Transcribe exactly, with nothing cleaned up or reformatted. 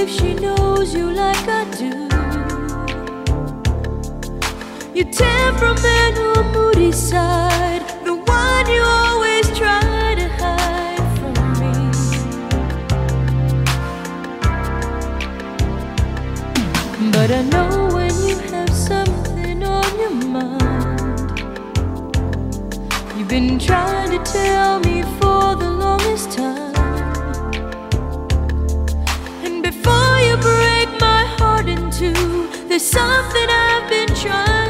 if she knows you like I do. Your temperamental, moody side, the one you always try to hide from me. But I know when you have something on your mind. You've been trying to tell me for the longest time. And before you break my heart in two, there's something I've been trying